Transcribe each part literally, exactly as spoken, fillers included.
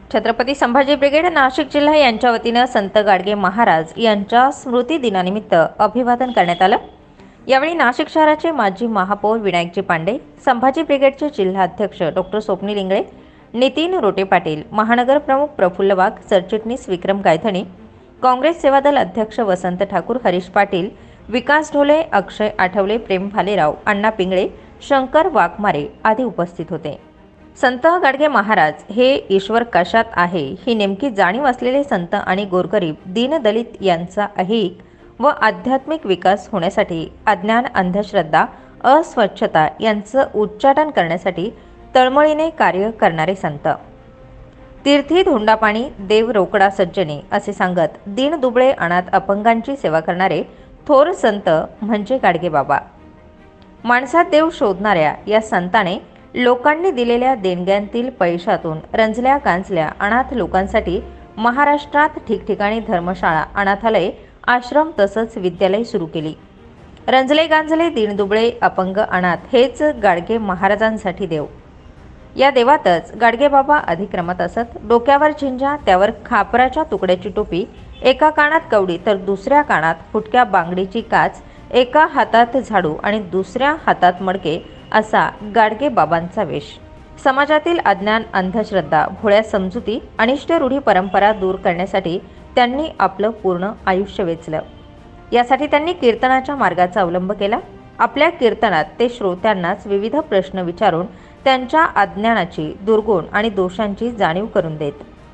Chhatrapati Sambhaji brigade Nashik जिल्हा यांच्या वतीने संत गाडगे महाराज यांच्या स्मृती दिनानिमित्त अभिवादन करण्यात आलं। यावेळी नाशिक शहराचे माजी महापौर विनायकजी पांडे, संभाजी ब्रिगेडचे जिल्हाध्यक्ष डॉक्टर स्वप्नील इंगळे, नितीन रोटे पाटील, महानगर प्रमुख प्रफुल्ल वाघ, सरचिटणीस विक्रम गायधणी, काँग्रेस सेवादल अध्यक्ष वसंत ठाकूर, हरीश पाटील, विकास ढोले, अक्षय आठवले, प्रेम भालेराव, अण्णा पिंगळे, शंकर वाघमारे आदी उपस्थित होते। संत गाडगे महाराज हे ईश्वर कशात आहे ही नेमकी जाणीव असलेले संत आणि गोरगरीब दीनदलित यांचा ऐहिक व आध्यात्मिक विकास होण्यासाठी अज्ञान, अंधश्रद्धा, अस्वच्छता यांचं उच्चाटन करण्यासाठी तळमळीने कार्य करणारे संत। तीर्थी धोंडापाणी देव रोकडा सज्जनी असे सांगत दीन दुबळे अनाथ अपंगांची सेवा करणारे थोर संत म्हणजे गाडगे बाबा। माणसात देव शोधणाऱ्या या संताने लोकांनी दिलेल्या देणग्यांतील पैशातून रंजल्या गांजल्या अनाथ लोकांसाठी महाराष्ट्रात ठिकठिकाणी धर्मशाळा, अनाथालय, आश्रम तसंच विद्यालय सुरू केली। रंजले गांजले दीनदुबळे अपंग अनाथ हेच गाडगे महाराजांसाठी देव। या देवातच गाडगे बाबा अधिक्रमत असत। डोक्यावर झिंजा, त्यावर खापराच्या तुकड्याची टोपी, एका कानात कवडी तर दुसऱ्या कानात फुटक्या बांगडीची काच, एका हातात झाडू आणि दुसऱ्या हातात मडके असा गाडगे बाबांचा वेश। समाजातील अज्ञान, अंधश्रद्धा, भोळ्या समजुती, अनिष्ट रूढी परंपरा दूर करण्यासाठी त्यांनी आपलं पूर्ण आयुष्य वेचलं। यासाठी त्यांनी कीर्तनाच्या मार्गाचा अवलंब केला। आपल्या कीर्तनात ते श्रोत्यांनाच विविध प्रश्न विचारून त्यांच्या अज्ञानाची, दुर्गुण आणि दोषांची जाणीव करून देत।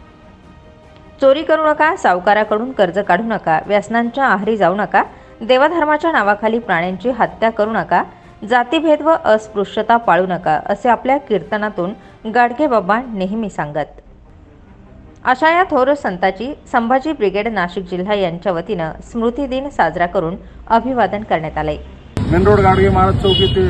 चोरी करू नका, सावकाराकडून कर्ज काढू नका, व्यसनांच्या आहारी जाऊ नका, देवधर्माच्या नावाखाली प्राण्यांची हत्या करू नका, जातीभेद व अस्पृश्यता पाळू नका असे आपल्या कीर्तनातून गाडगे बाबा नेहमी सांगत। अशा या थोर संताची संभाजी ब्रिगेड नाशिक जिल्हा यांच्या वतीने स्मृती दिन साजरा करून अभिवादन करण्यात आले। मेन रोड गाडगे महाराज चौक येथे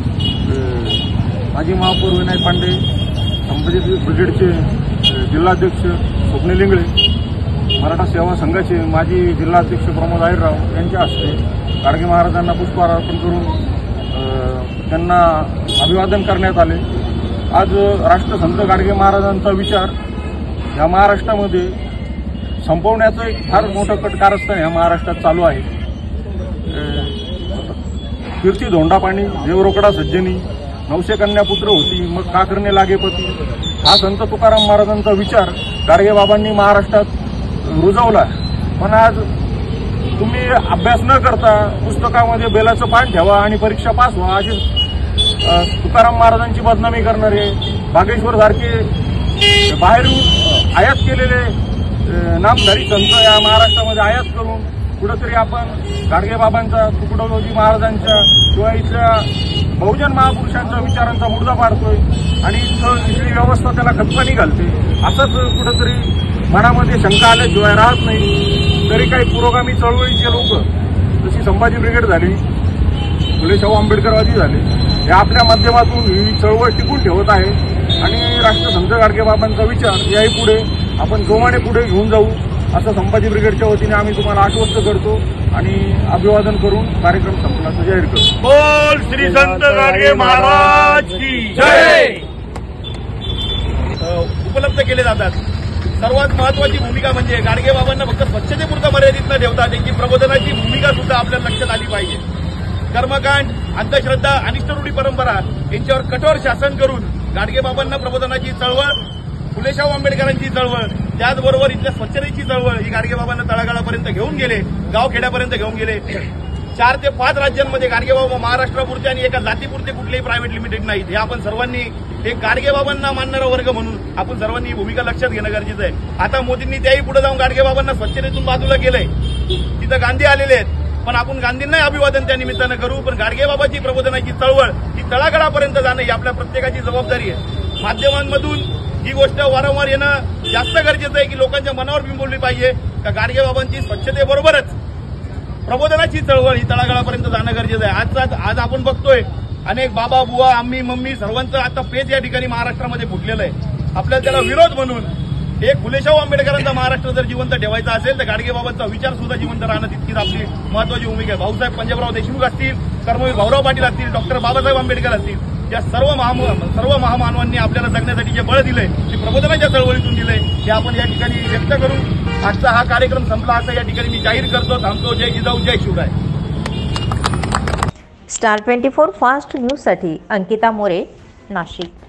माजी महापौर विनायक पांडे, संभाजी ब्रिगेडचे जिल्हाध्यक्ष स्वप्नील इंगळे, मराठा सेवा संघाचे माजी जिल्हाध्यक्ष प्रमोद आहिरराव यांच्या हस्ते गाडगे महाराजांना पुष्पहार अर्पण करून त्यांना अभिवादन करण्यात आले। आज राष्ट्रसंत गाडगे महाराजांचा विचार या महाराष्ट्रामध्ये संपवण्याचं एक फार मोठं कट कारस्थान या महाराष्ट्रात चालू आहे। कीर्ती धोंडापाणी देव रोकडा सज्जनी, नवशे कन्या पुत्र होती मग का करणे लागे पती हा संत तुकाराम महाराजांचा विचार गाडगे बाबांनी महाराष्ट्रात रुजवला। पण आज तुम्ही अभ्यास न करता पुस्तकामध्ये बेलाचं पान ठेवा आणि परीक्षा पास व्हा अशी तुकाराम महाराजांची बदनामी करणारे बागेश्वर सारखे बाहेरून आयात केलेले नामधारी संत या महाराष्ट्रामध्ये आयात करून कुठंतरी आपण गाडगे बाबांचा, तुकडोजी महाराजांच्या किंवा इथल्या बहुजन महापुरुषांच्या विचारांचा मुर्दा पाडतोय आणि इथली व्यवस्था त्याला खतपाणी घालते। असंच कुठंतरी मनामध्ये शंका आल्याशिवाय राहत नाही। तरी काही पुरोगामी चळवळीचे लोक जशी संभाजी ब्रिगेड झाली, फुले शाहू आंबेडकरवादी झाले, हे आपल्या माध्यमातून ही चळवळ टिकून ठेवत आहे आणि राष्ट्रसंत गाडगे बाबांचा विचार याही पुढे आपण जोमाने पुढे घेऊन जाऊ असं संभाजी ब्रिगेडच्या वतीने आम्ही तुम्हाला आश्वस्त करतो आणि अभिवादन करून कार्यक्रम संपल्याचं जाहीर करतो। बोल श्री संत गाडगे महाराज की जय। उपलब्ध केले जातात। सर्वात महत्वाची भूमिका म्हणजे गाडगे बाबांना फक्त स्वच्छतेपुरतं मर्यादित न ठेवता त्यांची प्रबोधनाची भूमिका सुद्धा आपल्या लक्षात आली पाहिजे। कर्मकांड, अंधश्रद्धा, अनिष्ट रूढी परंपरा यांच्यावर कठोर शासन करून गाडगे बाबांना प्रबोधनाची चळवळ, फुले शाहू आंबेडकरांची चळवळ, त्याचबरोबर इथल्या स्वच्छतेची चळवळ ही गाडगे बाबांना तळागाळापर्यंत घेऊन गेले, गावखेड्यापर्यंत घेऊन गेले। चार ते पाच राज्यांमध्ये गाडगे बाबा महाराष्ट्रापुरते आणि एका जातीपुरते कुठलेही प्रायव्हेट लिमिटेड नाहीत। हे आपण सर्वांनी एक गाडगे बाबांना मानणारा वर्ग म्हणून आपण सर्वांनी ही भूमिका लक्षात घेणं गरजेचं आहे। आता मोदींनी त्याही पुढे जाऊन गाडगे बाबांना स्वच्छतेतून बाजूला केलंय। तिथं गांधी आलेले आहेत पण आपण गांधींनाही अभिवादन त्या निमित्तानं करू। पण गाडगे बाबाची प्रबोधनाची चळवळ ही तळागाळापर्यंत जाणं ही आपल्या प्रत्येकाची जबाबदारी आहे। माध्यमांमधून ही गोष्ट वारंवार येणं जास्त गरजेचं आहे की लोकांच्या मनावर बिंबवली पाहिजे का गाडगे बाबांची स्वच्छतेबरोबरच प्रबोधनाची चळवळ ही तळागाळापर्यंत जाणं गरजेचं आहे। आज आज आपण बघतोय अनेक बाबा, बुवा, आम्ही, मम्मी सर्वांचं आता पेज या ठिकाणी महाराष्ट्रामध्ये फुटलेलं आहे। आपल्याला त्याला विरोध म्हणून एक फुले शाहू आंबेडकरांचा महाराष्ट्र जर जिवंत ठेवायचा असेल तर गाडगे बाबांचा विचार सुद्धा जिवंत राहणं तितकीच आपली महत्वाची भूमिका आहे। भाऊसाहेब पंजाबराव देशमुख असतील, कर्मवीर भाऊराव पाटील असतील, डॉक्टर बाबासाहेब आंबेडकर असतील, ज्या सर्व महा सर्व महामानवांनी आपल्याला जगण्यासाठी जे बळ दिलंय ते प्रबोधनाच्या चळवळीतून दिलंय हे आपण या ठिकाणी व्यक्त करू। आजचा हा कार्यक्रम संपला असं या ठिकाणी मी जाहीर करतो। थांबतो। जय जिजाऊ जय Shivray. Star twenty four fast न्यूजसाठी अंकिता मोरे, नाशिक।